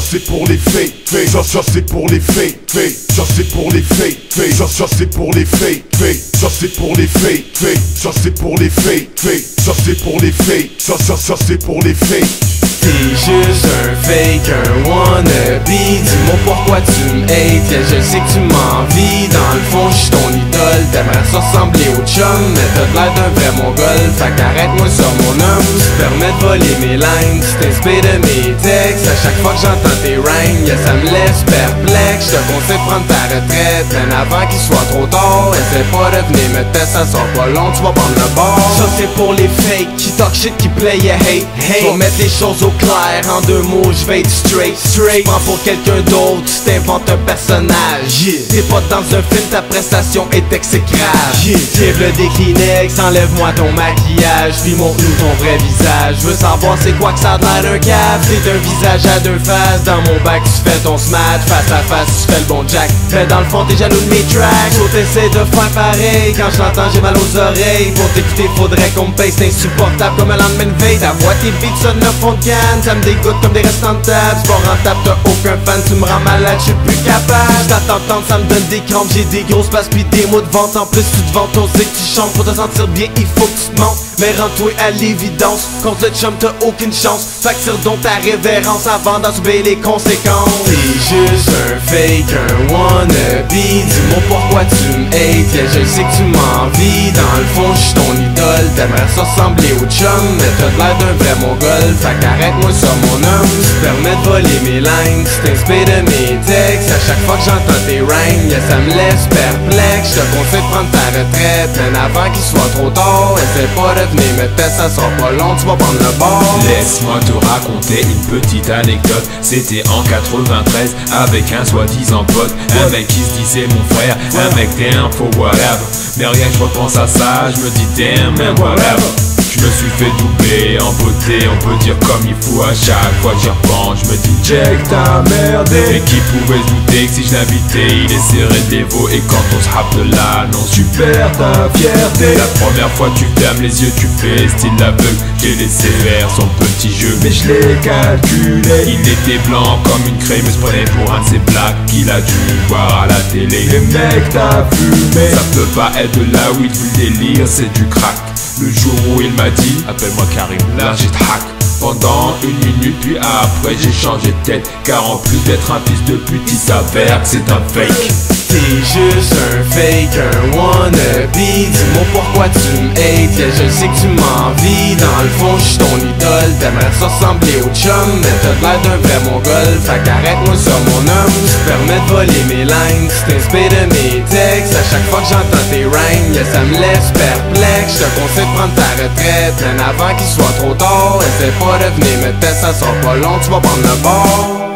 c'est pour les faits, ça c'est pour les faits, ça c'est pour les faits, ça c'est pour les faits, ça c'est pour les faits, ça c'est pour les faits, ça c'est pour les faits, ça c'est pour les faits. T'es juste un fake, un wannabe. Dis-moi pourquoi tu me hates, yeah, je sais que tu m'envies. Dans le fond j'suis ton idole, t'aimerais ça ressembler au chum, mais t'as l'air d'un vrai mongol, fait qu'arrête-moi ça mon homme. Tu te permets de voler mes lines, tu t'inspires de mes textes. À chaque fois que j'entends tes rhymes, yeah, ça me laisse perplexe. J'te conseille de prendre ta retraite, bien avant qu'il soit trop tard. Essaie pas de venir me tester, ça sort pas long, tu vas prendre le bord. Ça c'est pour les fakes, qui talk shit, qui play, yeah, hate. Faut mettre les choses au clair, en deux mots, je vais être straight. Prends pour quelqu'un d'autre, tu t'inventes un personnage. T'es pas dans un film, ta prestation est exécrable. Tire des Kleenex, enlève-moi ton maquillage, puis montre-nous ton vrai visage. Je veux savoir c'est quoi que ça a l'air d'un cave. T'es un visage à deux faces, dans mon bac tu fais ton smash. Face à face tu fais le bon jack, mais dans le fond t'es jaloux de mes tracks. So t'essaies de faire pareil, quand je l'entends j'ai mal aux oreilles. Pour t'écouter faudrait qu'on me paye, c'est insupportable comme un lendemain de veille. Ta voix tes beats sonnent le fond de gamme, ça me dégoûte comme des restants de table. C'est pas rentable, t'as aucun fan, tu me rends malade, je suis plus capable. J't'attends tendre, ça me donne des crampes, j'ai des grosses passes puis des mots de vente. En plus tu te vantes, on sait que tu chantes, pour te sentir bien il faut que tu te montes. Mais rends-toi à l'évidence, contre le chum t'as aucune chance. Facture donc ta révérence avant d'en subir les conséquences. T'es juste un fake, un wannabe. Dis-moi pourquoi tu me hates, yeah, je sais que tu m'envies. Dans le fond j'suis ton idole, t'aimerais ça ressembler au chum, mais t'as l'air d'un vrai mongol, fait qu'arrête-moi ça mon homme. Tu te permets de voler mes lines, tu t'inspires de mes textes. À chaque fois que j'entends tes rhymes, yeah, ça me laisse perplexe. Je te conseille de prendre ta retraite, mais avant qu'il soit trop tard. Essaie pas de venir me tester, ça sera pas long, tu vas prendre le bord. Laisse-moi te raconter une petite anecdote. C'était en 93 avec un soi-disant pote. Un mec qui se disait mon frère, un mec t'es un faux whatever. Mais rien que je repense à ça, je me dis damn man whatever. Je me suis fait doubler en beauté, on peut dire comme il faut. À chaque fois que j'y repense, je me dis check ta merde. Et qui pouvait se douter que si je l'invitais, il essaierait de l'évo. Et quand on se rappe de là, non, tu perds ta fierté. La première fois tu fermes les yeux, tu fais style aveugle. J'ai laissé faire son petit jeu, mais je l'ai calculé. Il était blanc comme une crème, mais se prenait pour un de ces blacks qu'il a dû voir à la télé. Les mecs t'as fumé, ça peut pas être de la weed, vu le délire, c'est du crack. Le jour où il m'a dit appelle-moi Karim, là j'ai hack. Pendant une minute puis après j'ai changé de tête, car en plus d'être un fils de pute il s'avère que c'est un fake. T'es juste un fake, un wannabe. Dis-moi pourquoi tu me hates, yeah, je sais que tu m'envies. Dans le fond j'suis ton idole, t'aimerais ça ressembler au chum, mais t'as l'air d'un vrai mongol, fait qu'arrête-moi ça mon homme. Tu te permets de voler mes lines, tu t'inspires de mes textes. À chaque fois que j'entends tes rhymes, yeah, ça me laisse perplexe. Je te conseille de prendre ta retraite, bien avant qu'il soit trop tard. Essaie pas de venir me tester, ça sera pas long, tu vas prendre le bord.